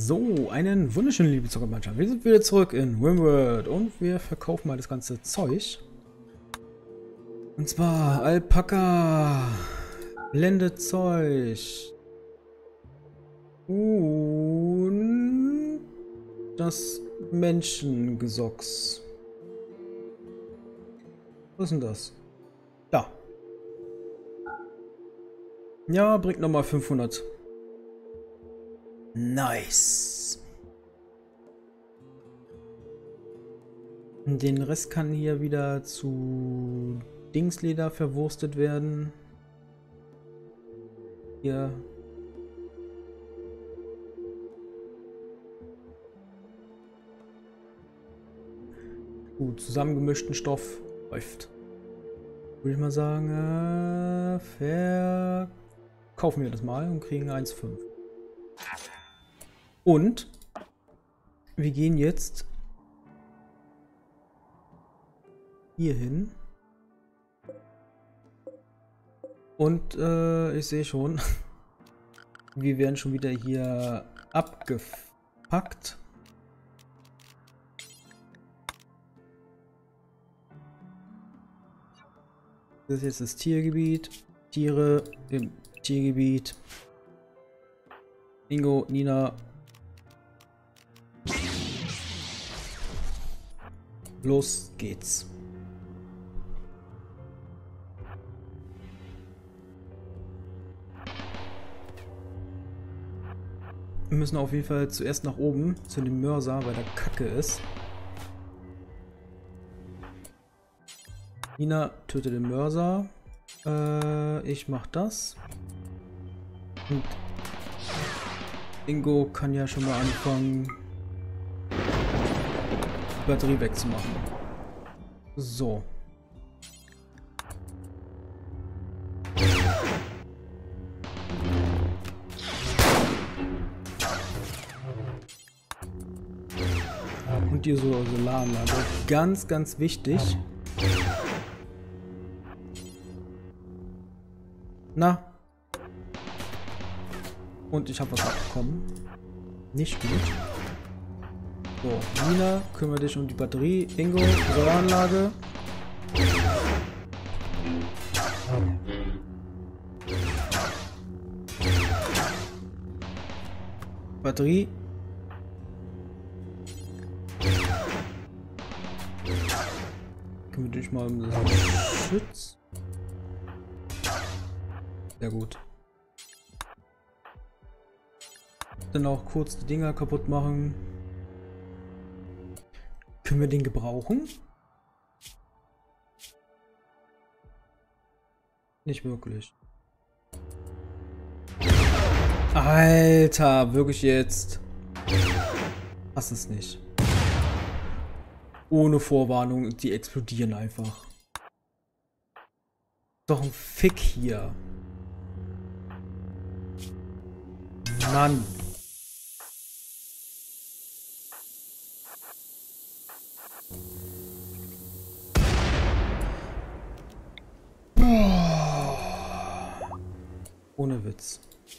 So, einen wunderschönen liebe Zockermannschaft. Wir sind wieder zurück in RimWorld und wir verkaufen mal das ganze Zeug. Und zwar Alpaka, Blendezeug und das Menschengesocks. Was ist denn das? Da. Ja, bringt nochmal 500. Nice. Den Rest kann hier wieder zu Dingsleder verwurstet werden. Hier. Gut, zusammengemischten Stoff läuft. Würde ich mal sagen, verkaufen wir das mal und kriegen 1,5. Und wir gehen jetzt hier hin. Und ich sehe schon, wir werden schon wieder hier abgepackt. Das ist jetzt das Tiergebiet. Tiere im Tiergebiet. Ingo, Nina. Los geht's. Wir müssen auf jeden Fall zuerst nach oben zu dem Mörser, weil der Kacke ist. Nina tötet den Mörser. Ich mach das. Und Ingo kann ja schon mal anfangen, die Batterie wegzumachen. So. Und die Solaranlage. Ganz, ganz wichtig. Na. Und ich habe was abbekommen. Nicht gut. So, Nina, kümmere dich um die Batterie. Ingo, Solaranlage. Batterie. Kümmere dich mal um das Schütz. Sehr gut. Dann auch kurz die Dinger kaputt machen. Können wir den gebrauchen? Nicht wirklich. Alter, wirklich jetzt? Hast es nicht. Ohne Vorwarnung, die explodieren einfach. Doch ein Fick hier. Mann. Ohne Witz.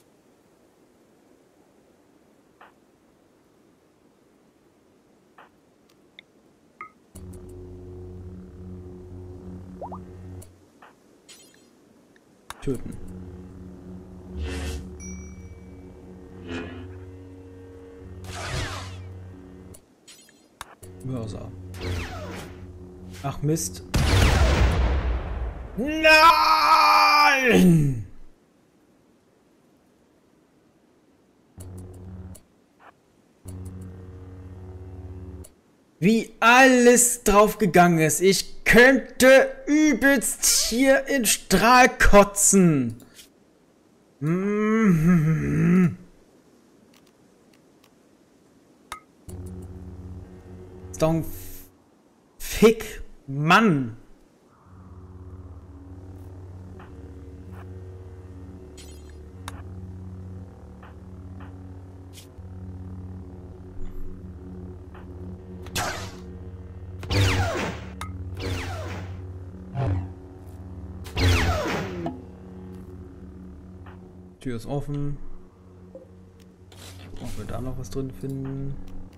Töten. Mörser. Ach Mist. Nein! Wie alles drauf gegangen ist. Ich könnte übelst hier in Strahl kotzen. Ist doch ein Fick, Mann. Tür ist offen. Ob wir da noch was drin finden.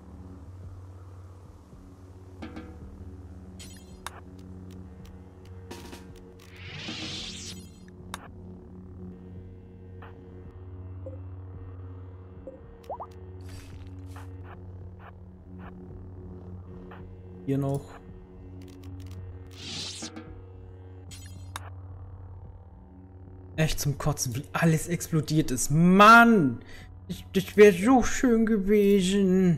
Hier noch. Echt zum Kotzen, wie alles explodiert ist. Mann! Das wäre so schön gewesen.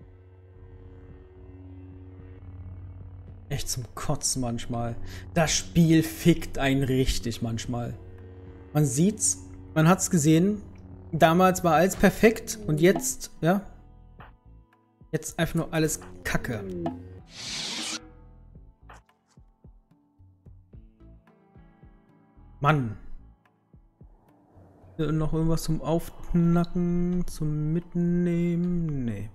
Echt zum Kotzen manchmal. Das Spiel fickt einen richtig manchmal. Man sieht's, man hat's gesehen. Damals war alles perfekt und jetzt, ja? Jetzt einfach nur alles Kacke. Mann. Noch irgendwas zum Aufknacken, zum Mitnehmen? Nee.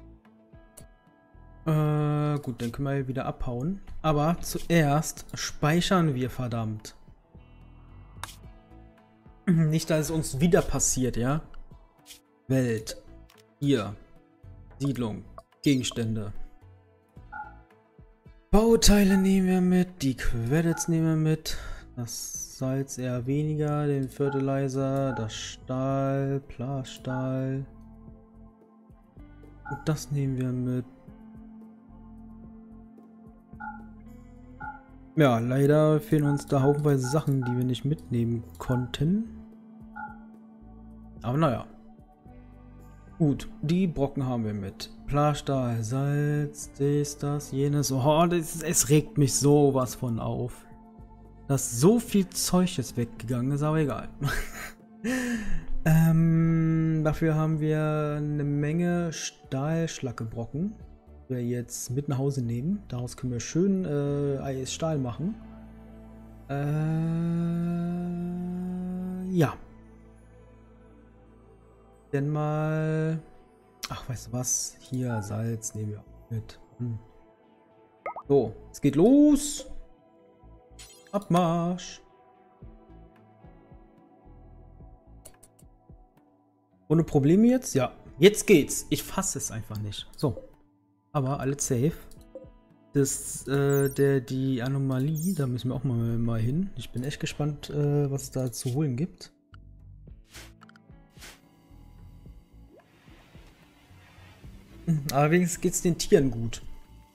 Gut, dann können wir hier wieder abhauen. Aber zuerst speichern wir, verdammt. Nicht, dass es uns wieder passiert, ja? Welt. Hier. Siedlung. Gegenstände. Bauteile nehmen wir mit. Die Credits nehmen wir mit. Das Salz eher weniger. Den Fertilizer. Das Stahl. Plasstahl. Und das nehmen wir mit. Ja, leider fehlen uns da haufenweise Sachen, die wir nicht mitnehmen konnten. Aber naja. Gut, die Brocken haben wir mit. Plasstahl, Salz, das, jenes. Oh, es regt mich sowas von auf. Dass so viel Zeug jetzt weggegangen ist, aber egal. Dafür haben wir eine Menge Stahlschlackebrocken. Die wir jetzt mit nach Hause nehmen. Daraus können wir schön Stahl machen. Ja. Denn mal... Ach, weißt du was? Hier, Salz nehmen wir auch mit. So, es geht los. Abmarsch. Ohne Probleme jetzt? Ja, jetzt geht's. Ich fasse es einfach nicht. So. Aber alles safe. Das, die Anomalie, da müssen wir auch mal hin. Ich bin echt gespannt, was es da zu holen gibt. Aber wenigstens geht es den Tieren gut.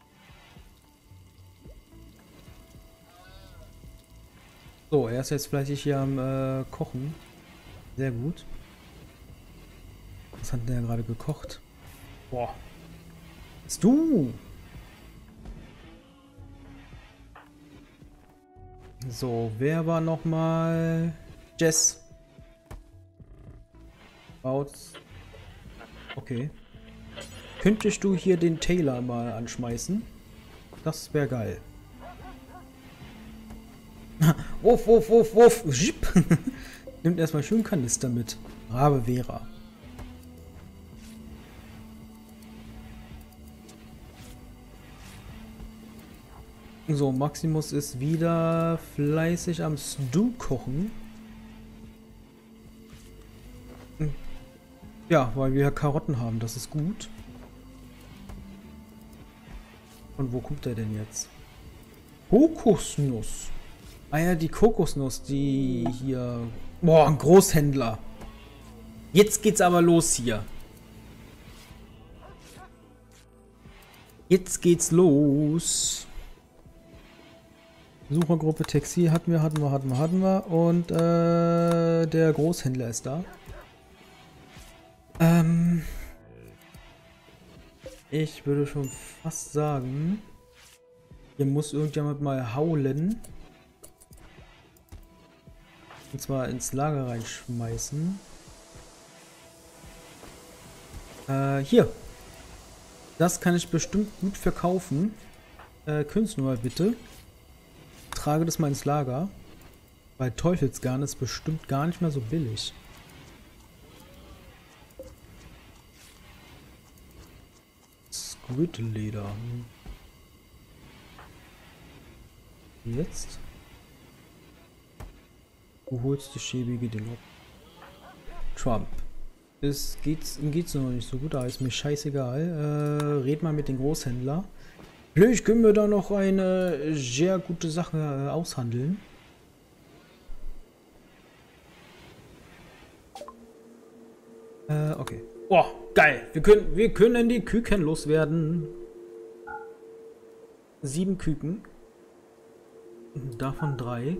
So, er ist jetzt fleißig hier am Kochen. Sehr gut. Was hat der gerade gekocht? Boah. Bist du? So, wer war noch mal? Jess. Baut's. Okay. Könntest du hier den Taylor mal anschmeißen? Das wäre geil. Wuff, wuff, wuff, wuff. Nimmt erstmal schön Kanister mit. Brave Vera. So, Maximus ist wieder fleißig am Stew kochen. Ja, weil wir Karotten haben, das ist gut. Und wo kommt er denn jetzt? Kokosnuss. Ah ja, die Kokosnuss, die hier... Boah, ein Großhändler. Jetzt geht's aber los hier. Jetzt geht's los. Suchergruppe Textil hatten wir. Und der Großhändler ist da. Ich würde schon fast sagen, hier muss irgendjemand mal haulen. Und zwar ins Lager reinschmeißen. Hier. Das kann ich bestimmt gut verkaufen. Könntest du mal bitte. Trage das mal ins Lager. Weil Teufelsgarn ist bestimmt gar nicht mehr so billig. Squid-Leder. Jetzt? Du holst die schäbige Ding ab. Trump. Ihm geht's noch nicht so gut, da ist mir scheißegal. Red mal mit den Großhändler. Vielleicht können wir da noch eine sehr gute Sache aushandeln. Okay. Boah, geil. Wir können die Küken loswerden. 7 Küken. Davon 3.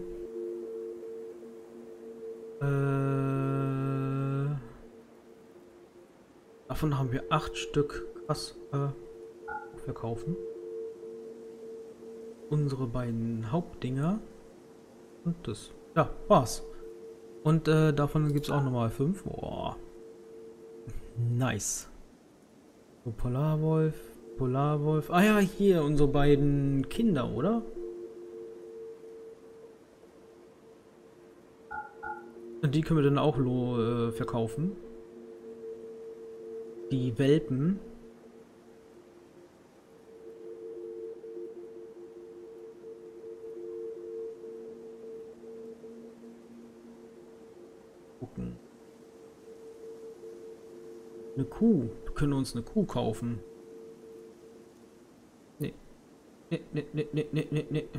Davon haben wir 8 Stück. Krass. Verkaufen. Unsere beiden Hauptdinger. Und das. Ja, war's. Und davon gibt es auch nochmal 5. Boah. Nice. So, Polarwolf. Polarwolf. Ah ja, hier unsere beiden Kinder, oder? Und die können wir dann auch verkaufen. Die Welpen. Gucken. Eine Kuh. Wir können uns eine Kuh kaufen. Nee. Nee.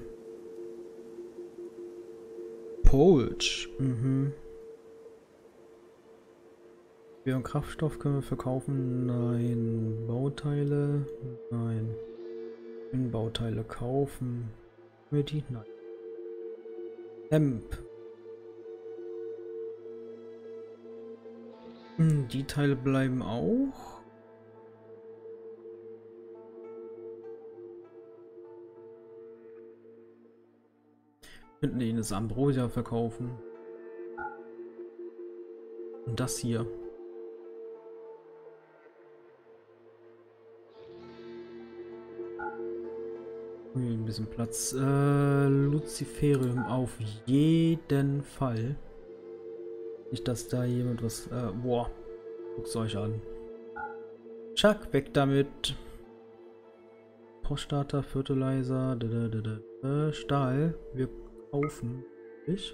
Polch. Mhm. Wir haben Kraftstoff, können wir verkaufen? Nein. Bauteile? Nein. Können Bauteile kaufen? Können wir die? Nein. Hemp. Die Teile bleiben auch. Wir könnten das Ambrosia verkaufen. Und das hier. Ein bisschen Platz. Luciferium auf jeden Fall. Nicht, dass da jemand was... boah. Guckt's euch an. Chuck, weg damit. Poststarter, Fertilizer, Stahl. Wir kaufen. Ich.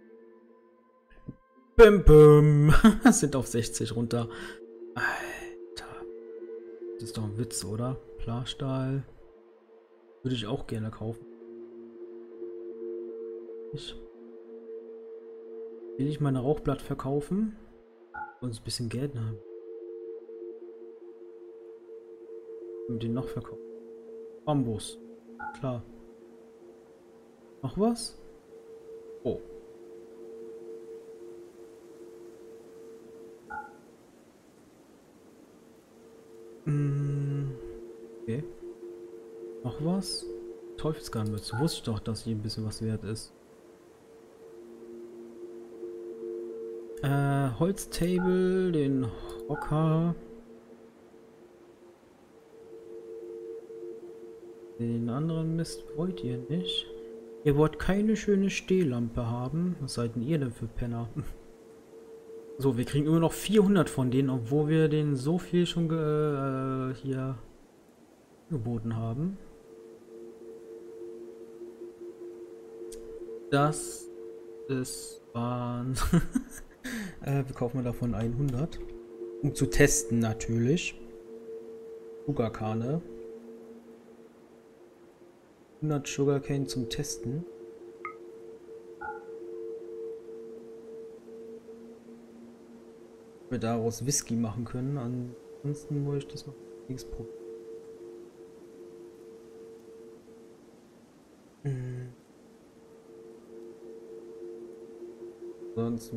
Bim, bim. Sind auf 60 runter. Alter. Das ist doch ein Witz, oder? Plasstahl. Würde ich auch gerne kaufen. Will ich meine Rauchblatt verkaufen? Und ein bisschen Geld haben. Und den noch verkaufen. Bambus. Klar. Noch was? Oh. Okay. Noch was? Teufelsgarnmütze. Wusste ich doch, dass hier ein bisschen was wert ist. Holztable, den Hocker. Den anderen Mist wollt ihr nicht. Ihr wollt keine schöne Stehlampe haben. Was seid denn ihr denn für Penner? So, wir kriegen immer noch 400 von denen, obwohl wir denen so viel schon hier geboten haben. Das ist Wahnsinn. Wir kaufen davon 100. Um zu testen natürlich. Sugarcane. 100 Sugarcane zum Testen. Wir daraus Whisky machen können. Ansonsten wollte ich das noch nichts probieren. Ansonsten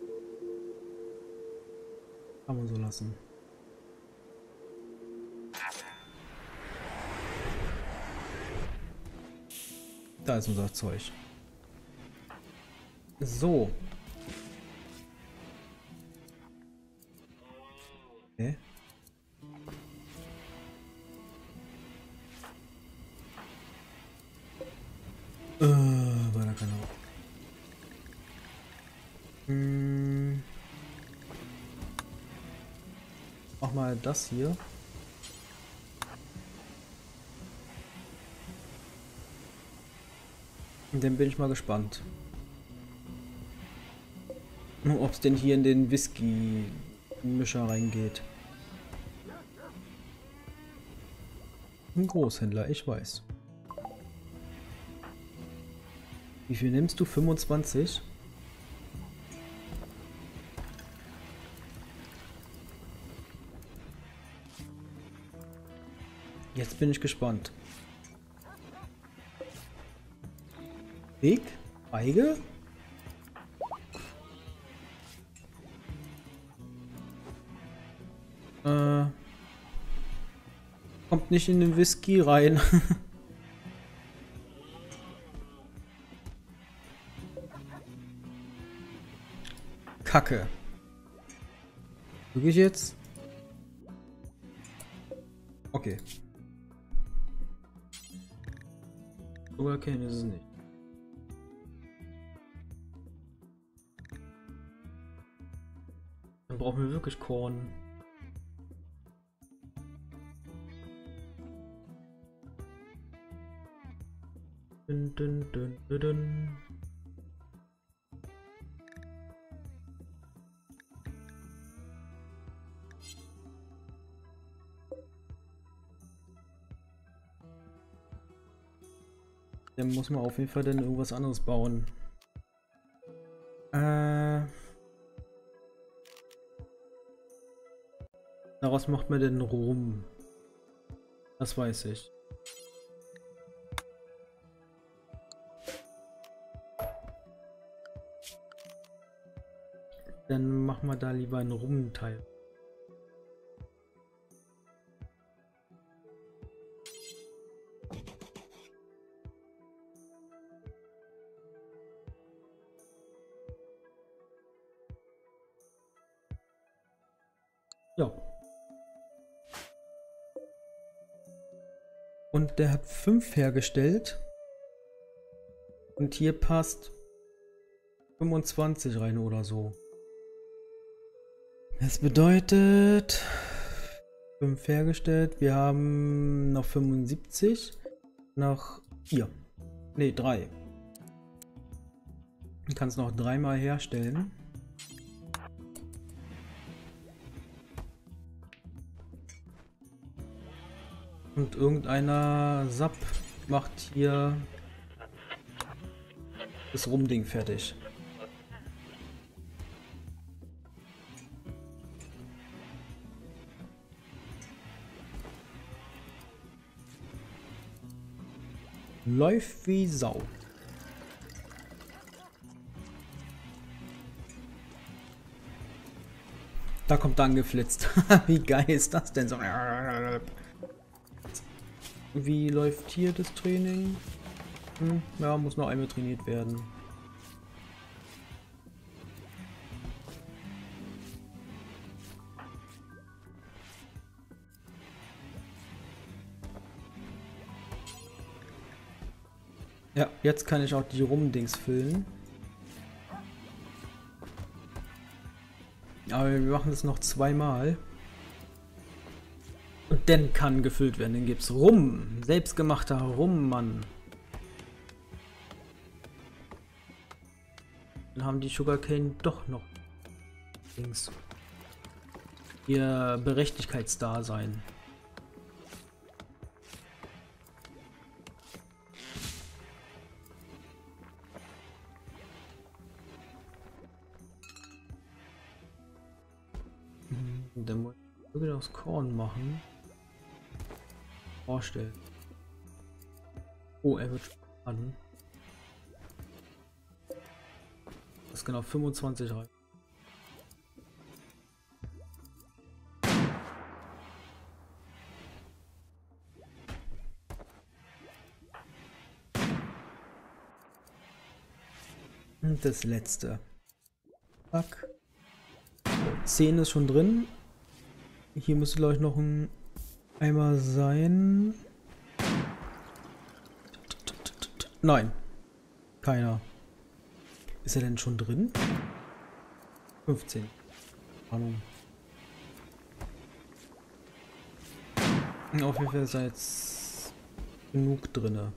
kann man so lassen. Da ist unser Zeug. So. Okay. War da keine Ahnung. Mach mal das hier. Und dann bin ich mal gespannt. Ob es denn hier in den Whisky Mischer reingeht. Ein Großhändler, ich weiß. Wie viel nimmst du? 25? Jetzt bin ich gespannt. Weg? Feige? Kommt nicht in den Whisky rein. Kacke. Wirklich jetzt? Okay. Sugarcane ist es nicht. Dann brauchen wir wirklich Korn. Dun, dun, dun, dun, dun. Dann muss man auf jeden Fall dann irgendwas anderes bauen. Daraus macht man denn Rum? Das weiß ich. Dann machen wir da lieber einen Rumteil. Ja. Und der hat 5 hergestellt. Und hier passt 25 rein oder so. Das bedeutet 5 hergestellt. Wir haben noch 75. Noch 4. Ne, 3. Du kannst noch 3-mal herstellen. Und irgendeiner Sap macht hier das Rumding fertig. Läuft wie Sau. Da kommt er angeflitzt. Wie geil ist das denn so? Wie läuft hier das Training? Ja, muss noch einmal trainiert werden. Ja, jetzt kann ich auch die Rumdings füllen. Aber wir machen das noch 2-mal. Und dann kann gefüllt werden. Dann gibt's Rum. Selbstgemachter Rum, Mann. Dann haben die Sugarcane doch noch Dings. Ihr Berechtigkeitsdasein. Und dann muss ich wirklich aus Korn machen. Vorstellen. Oh, er wird an. Das ist genau 25 rein. Und das letzte. Zack. 10 ist schon drin. Hier müsste gleich noch ein Eimer sein. Nein. Keiner. Ist er denn schon drin? 15. Ahnung. Auf jeden Fall ist da jetzt genug drinne.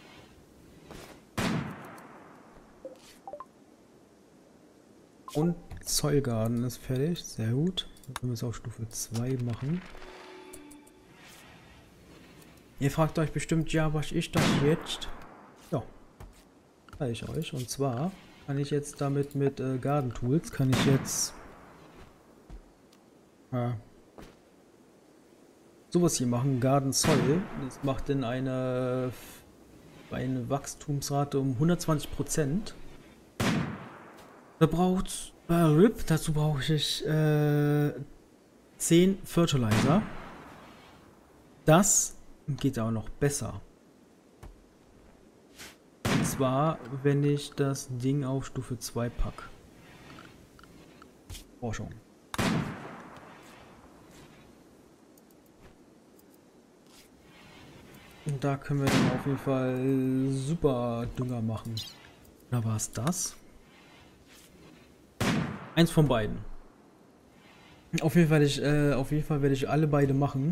Und Zollgarten ist fertig. Sehr gut. Dann können wir es auf Stufe 2 machen. Ihr fragt euch bestimmt, ja, was ist das jetzt? Ja, zeige ich euch. Und zwar kann ich jetzt damit mit Garden Tools, kann ich jetzt sowas hier machen, Garden Soil. Das macht dann eine Wachstumsrate um 120%. Dazu brauche ich 10 Fertilizer. Das geht auch noch besser. Und zwar, wenn ich das Ding auf Stufe 2 packe. Forschung. Und da können wir dann auf jeden Fall super Dünger machen. Oder war es das? Eins von beiden. Auf jeden Fall werde ich alle beide machen.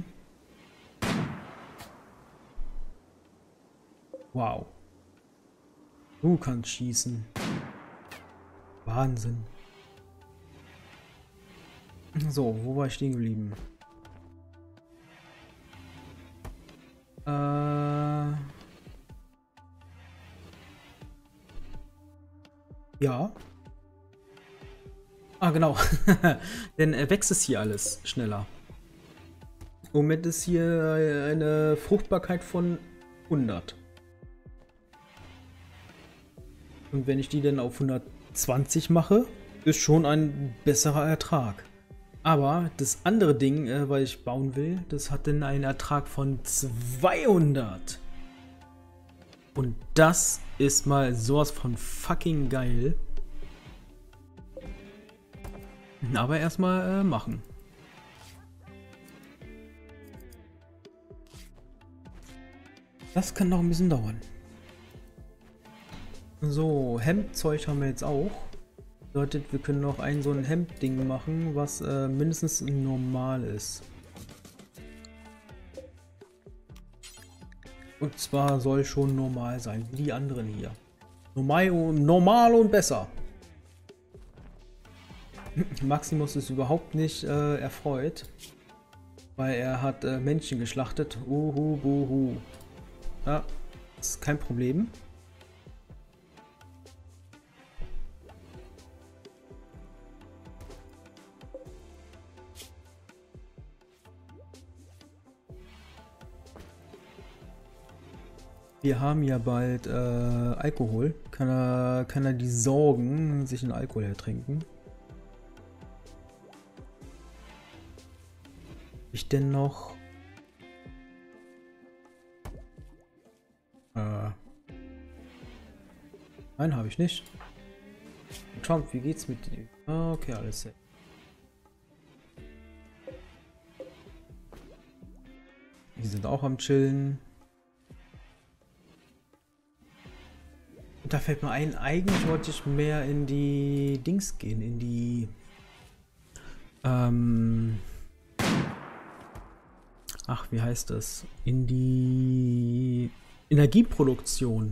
Wow. Du kannst schießen. Wahnsinn. So, wo war ich stehen geblieben? Ja. Ah, genau. Denn wächst es hier alles schneller. Im Moment ist hier eine Fruchtbarkeit von 100. Und wenn ich die dann auf 120 mache, ist schon ein besserer Ertrag. Aber das andere Ding, was ich bauen will, das hat dann einen Ertrag von 200. Und das ist mal sowas von fucking geil. Aber erstmal machen. Das kann noch ein bisschen dauern. So, Hemdzeug haben wir jetzt auch. Bedeutet, wir können noch so ein Hemdding machen, was mindestens normal ist. Und zwar soll schon normal sein, wie die anderen hier. Normal und besser. Maximus ist überhaupt nicht erfreut, weil er hat Männchen geschlachtet. Uhu, buhu. Ja, ist kein Problem. Wir haben ja bald Alkohol. Kann er die Sorgen sich einen Alkohol ertrinken? Ich denn noch? Nein, habe ich nicht. Trump, wie geht's mit dir? Okay, alles safe. Die sind auch am Chillen. Und da fällt mir ein, eigentlich wollte ich mehr in die Dings gehen, in die ach, wie heißt das? In die Energieproduktion.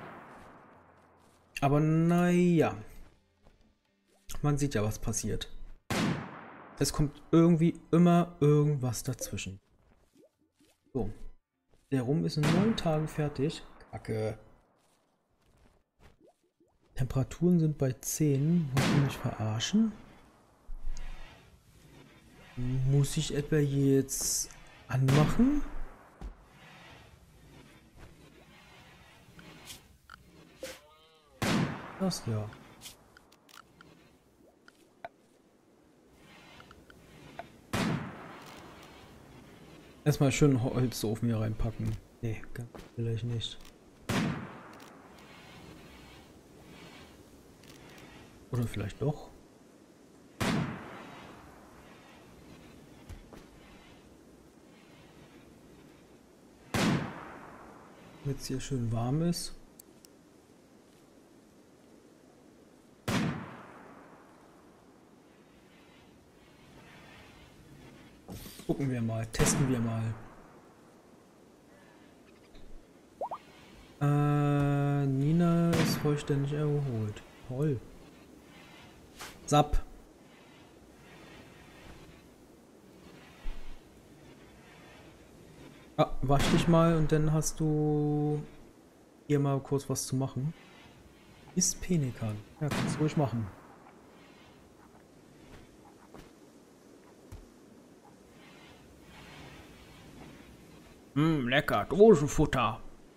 Aber naja, man sieht ja, was passiert. Es kommt irgendwie immer irgendwas dazwischen. So, der Rum ist in 9 Tagen fertig. Kacke. Temperaturen sind bei 10. Wollt ihr mich verarschen? Muss ich etwa jetzt anmachen? Das ja. Erstmal schön Holzofen hier reinpacken. Nee, vielleicht nicht. Oder vielleicht doch. Jetzt hier schön warm ist. Gucken wir mal, testen wir mal. Nina ist vollständig erholt. Toll. Zap. Ah, wasch dich mal und dann hast du hier mal kurz was zu machen. Ist Pelikan. Ja, kannst du ruhig machen. Lecker, Dosenfutter.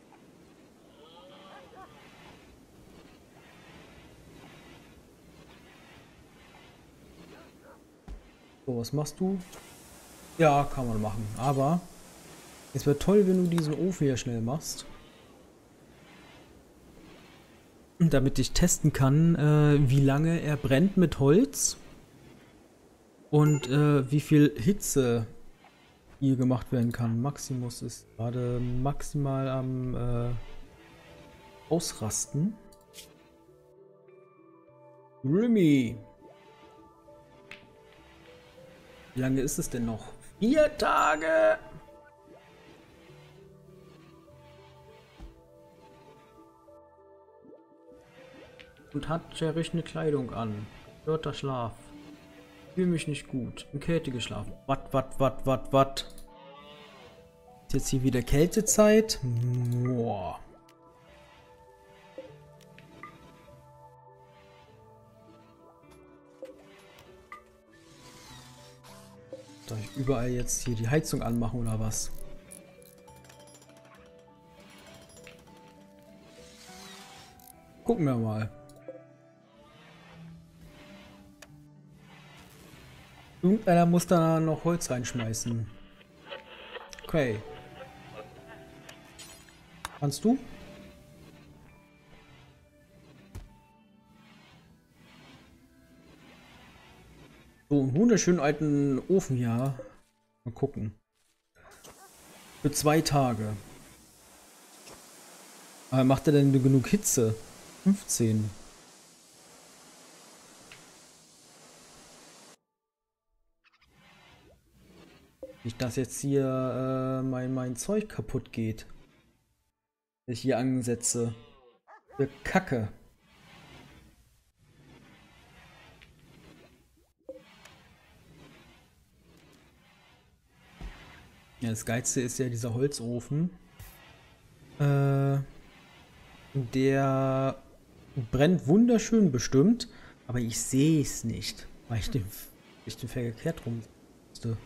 So, was machst du? Ja, kann man machen. Aber es wäre toll, wenn du diesen Ofen hier schnell machst. Damit ich testen kann, wie lange er brennt mit Holz. Und wie viel Hitze hier gemacht werden kann. Maximus ist gerade maximal am Ausrasten. Remy. Wie lange ist es denn noch? 4 Tage! Und hat eine Kleidung an. Vierter Schlaf. Fühle mich nicht gut. In Kälte geschlafen. Wat. Ist jetzt hier wieder Kältezeit? Boah. Soll ich überall jetzt hier die Heizung anmachen oder was? Gucken wir mal. Irgendeiner muss da noch Holz reinschmeißen. Okay. Kannst du? So, einen wunderschönen alten Ofen hier. Mal gucken. Für 2 Tage. Aber macht er denn genug Hitze? 15. Nicht, dass jetzt hier mein Zeug kaputt geht. Das ich hier ansetze. Für Kacke. Ja, das Geilste ist ja dieser Holzofen. Der brennt wunderschön bestimmt, aber ich sehe es nicht, weil ich den verkehrt rum musste.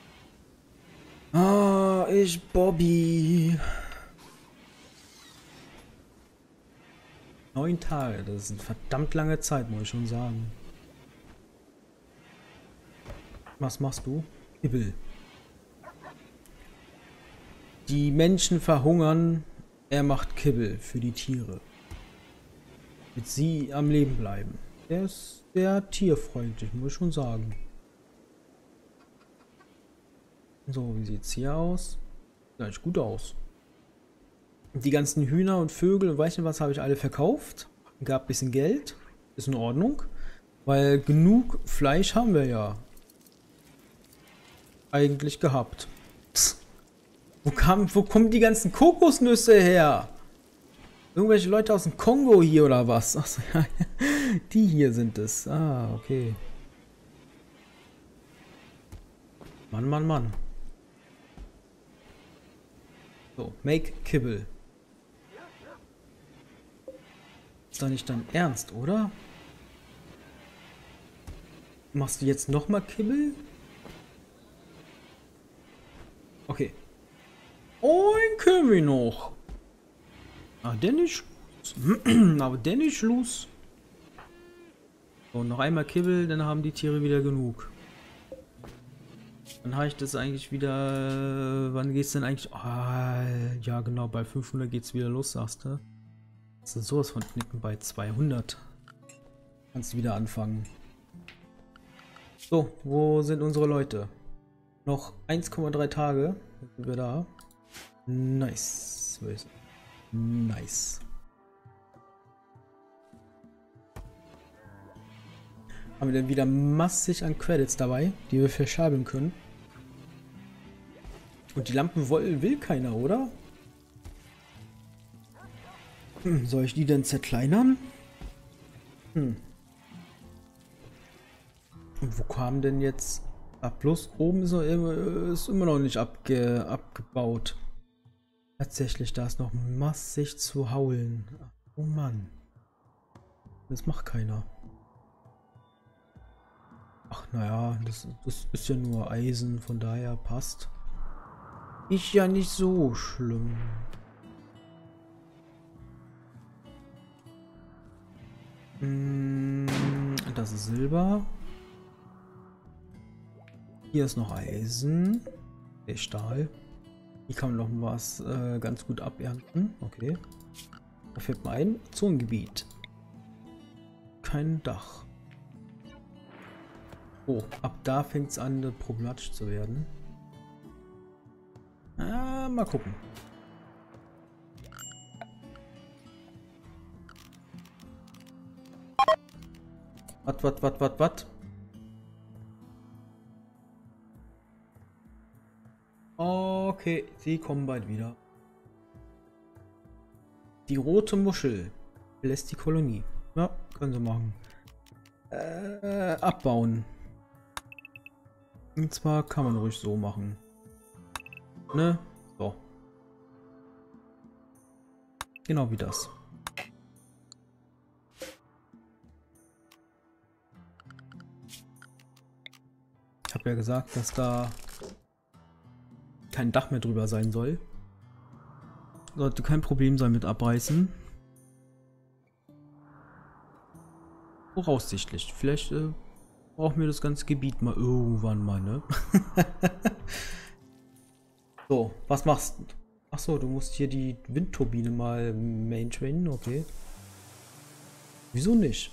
Ah, ich Bobby. 9 Tage, das ist eine verdammt lange Zeit, muss ich schon sagen. Was machst du? Hibbel. Die Menschen verhungern, er macht Kibbel für die Tiere. Damit sie am Leben bleiben. Er ist sehr tierfreundlich, muss ich schon sagen. So, wie sieht's hier aus? Sieht eigentlich gut aus. Die ganzen Hühner und Vögel und weiß nicht was habe ich alle verkauft. Gab ein bisschen Geld. Ist in Ordnung. Weil genug Fleisch haben wir ja eigentlich gehabt. Psst. Wo kommen die ganzen Kokosnüsse her? Irgendwelche Leute aus dem Kongo hier oder was? Achso, ja, die hier sind es. Ah, okay. Mann. So, make Kibbel. Ist doch nicht dein Ernst, oder? Machst du jetzt nochmal Kibbel? Okay. Oh, einen können wir noch. Ah, der nicht. Aber der nicht los. So, noch einmal Kibbel, dann haben die Tiere wieder genug. Dann habe ich das eigentlich wieder. Wann geht's denn eigentlich? Ah, ja, genau, bei 500 geht's wieder los, sagst du. Das ist sowas von knicken bei 200. Kannst du wieder anfangen. So, wo sind unsere Leute? Noch 1,3 Tage sind wir da. Nice. Nice. Haben wir dann wieder massig an Credits dabei, die wir verschabeln können. Und die Lampen will keiner, oder? Soll ich die denn zerkleinern? Und wo kam denn jetzt... Ah, plus oben ist immer noch nicht abgebaut. Tatsächlich, da ist noch massig zu haulen. Oh Mann. Das macht keiner. Ach naja, das ist ja nur Eisen, von daher passt. Ist ja nicht so schlimm. Das ist Silber. Hier ist noch Eisen. Okay, Stahl. Hier kann man noch was ganz gut abernten. Okay. Da fällt mir ein. Zonengebiet. Kein Dach. Oh, ab da fängt es an, problematisch zu werden. Mal gucken. Was? Okay, sie kommen bald wieder. Die rote Muschel lässt die Kolonie. Ja, können sie machen. Abbauen. Und zwar kann man ruhig so machen. Ne? So. Genau wie das. Ich habe ja gesagt, dass da kein Dach mehr drüber sein soll. Sollte kein Problem sein mit Abreißen. Voraussichtlich. Vielleicht brauchen wir das ganze Gebiet mal irgendwann mal, ne? So, was machst du? Achso, du musst hier die Windturbine mal maintainen, okay. Wieso nicht?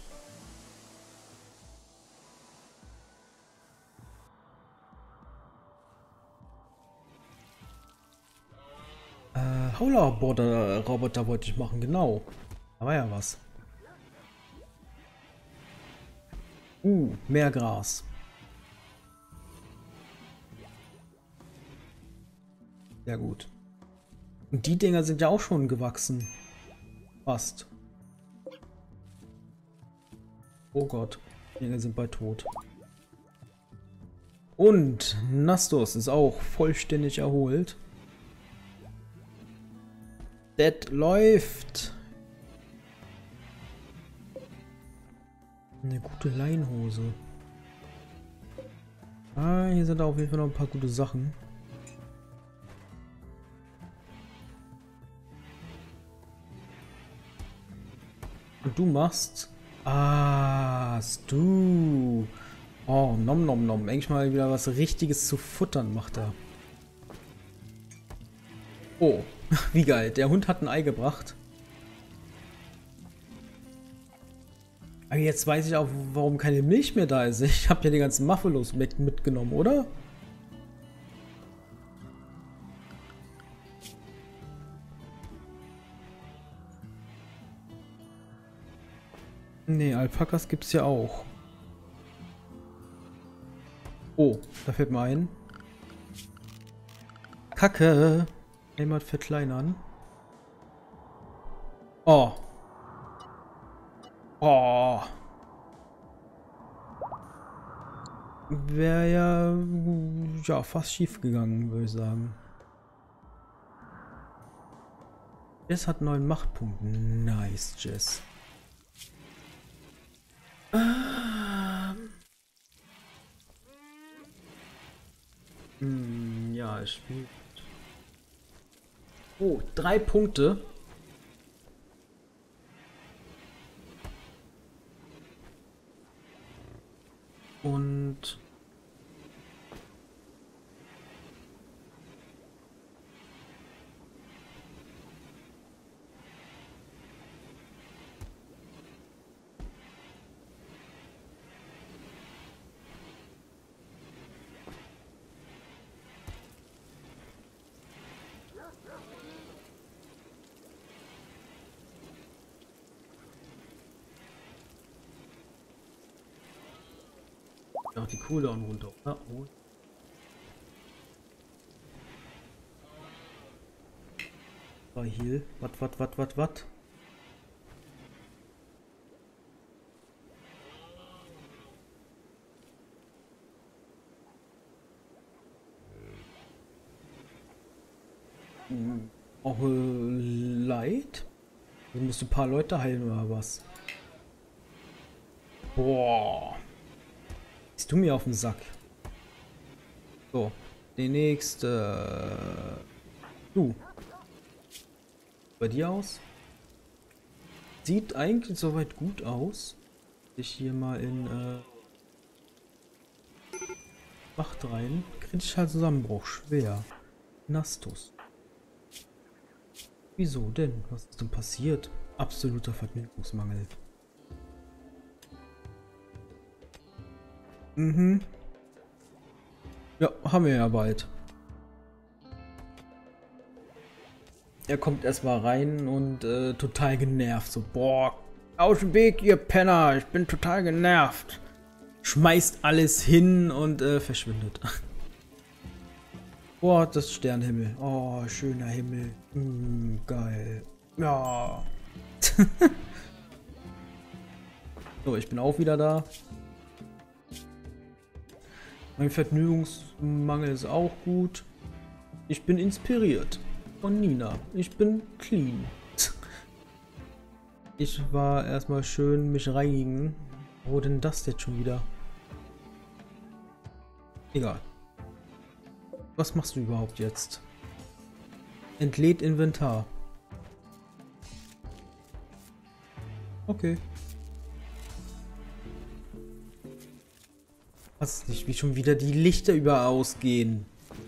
Hauler-Roboter wollte ich machen, genau. Da war ja was. Mehr Gras. Sehr gut. Und die Dinger sind ja auch schon gewachsen. Fast. Oh Gott. Die Dinger sind bald tot. Und Nastos ist auch vollständig erholt. Das läuft. Eine gute Leinhose. Ah, hier sind auf jeden Fall noch ein paar gute Sachen. Und du machst... Ah, Stu. Oh, nom nom nom. Eigentlich mal wieder was Richtiges zu futtern macht er. Oh, wie geil. Der Hund hat ein Ei gebracht. Aber jetzt weiß ich auch, warum keine Milch mehr da ist. Ich habe ja die ganzen Muffalos mitgenommen, oder? Nee, Alpakas gibt's ja auch. Oh, da fällt mir ein. Kacke. Heimat verkleinern. Oh. Oh. Wäre ja fast schief gegangen, würde ich sagen. Jess hat 9 Machtpunkte. Nice, Jess. Ja, ich spiele. Oh, 3 Punkte. Und auch die Cooldown runter. Ja, oh. Bei Heal. Was? Auch Leid? Du musst ein paar Leute heilen oder was? Boah. Bist du mir auf den Sack? So, die nächste. Du. Bei dir aus? Sieht eigentlich soweit gut aus. Ich hier mal in Macht rein. Kritischer Zusammenbruch. Schwer. Nastus. Wieso denn? Was ist denn passiert? Absoluter Vergnügungsmangel. Mhm. Ja, haben wir ja bald. Er kommt erstmal rein und total genervt. So, boah, aus dem Weg, ihr Penner, ich bin total genervt. Schmeißt alles hin und verschwindet. Boah, das Sternenhimmel. Oh, schöner Himmel. Geil. Ja. So, ich bin auch wieder da. Mein Vergnügungsmangel ist auch gut. Ich bin inspiriert von Nina. Ich bin clean. Ich war erstmal schön mich reinigen. Wo denn das jetzt schon wieder? Egal. Was machst du überhaupt jetzt? Entlädt Inventar. Okay. Was nicht, wie schon wieder die Lichter überall ausgehen.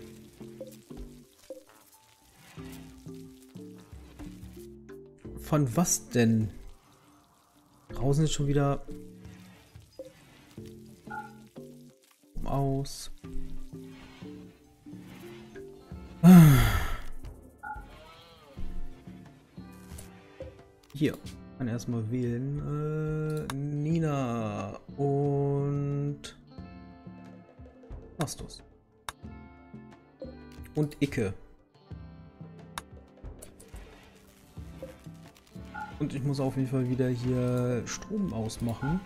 Von was denn? Draußen ist schon wieder aus. Hier. Kann erstmal wählen. Nina und Nastus. Und Icke. Und ich muss auf jeden Fall wieder hier Strom ausmachen.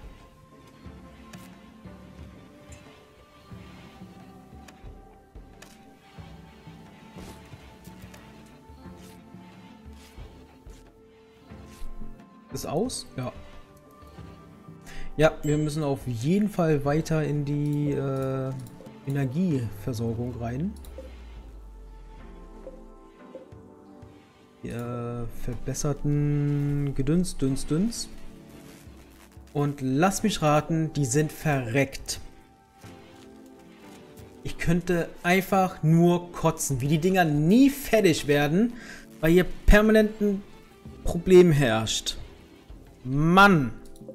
Ist aus? Ja. Ja, wir müssen auf jeden Fall weiter in die Energieversorgung rein. Die verbesserten Dünst. Und lass mich raten, die sind verreckt. Ich könnte einfach nur kotzen, wie die Dinger nie fertig werden, weil hier permanent ein Problem herrscht. Mann!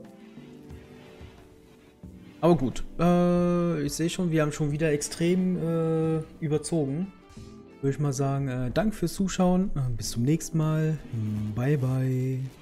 Aber gut, ich sehe schon, wir haben schon wieder extrem überzogen. Würde ich mal sagen, danke fürs Zuschauen, bis zum nächsten Mal, bye bye.